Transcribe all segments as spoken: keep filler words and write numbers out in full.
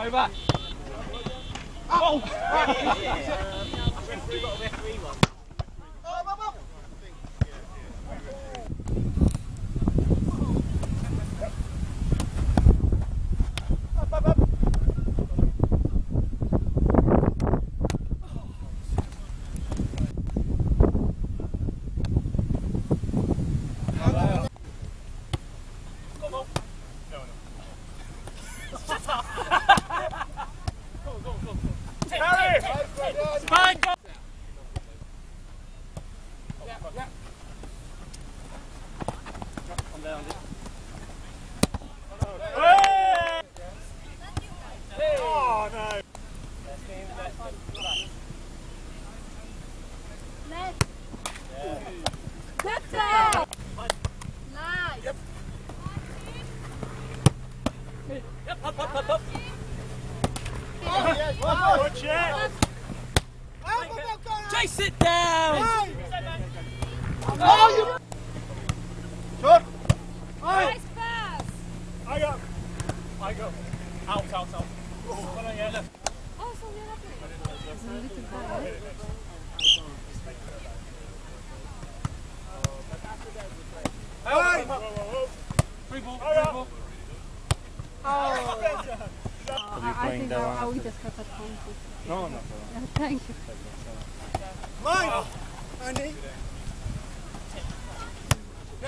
Over. Oh! Chase it down! Oh, you... Short! Nice pass! I go! I go! Out, out, out! Oh, yeah, left. Oh, so you're not doing it. Hey! Free ball, free ball. Oh. I, I think I, I will just cut that phone. No, no, no. Yeah, thank you. Mine! Andy! Yeah.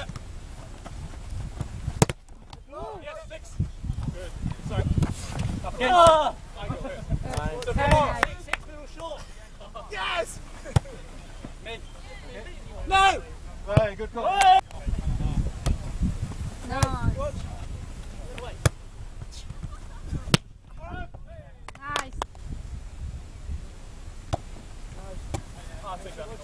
Oh. Yes, six. Good. Sorry. Up again. Oh. I got it. Nice. So come on. Six, six, little short. Yes! Mid. No! Very good call. Oh. Nice. Watch. Nice. I'll take that.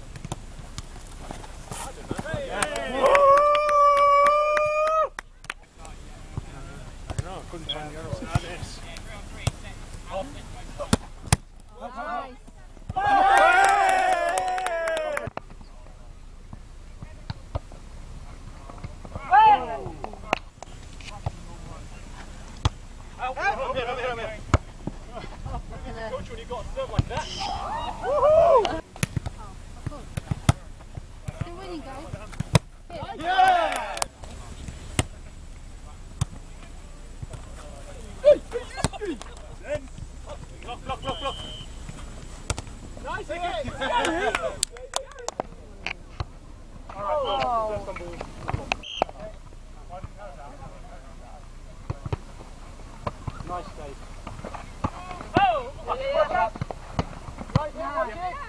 Couldn't find the other one. Nice. Coach, when you got a serve like that. Oh, cool. Still winning, guys. Yeah! Look, look, look, look. Nice again. Alright, first ball. Nice, Dave. Oh! Right, right, right.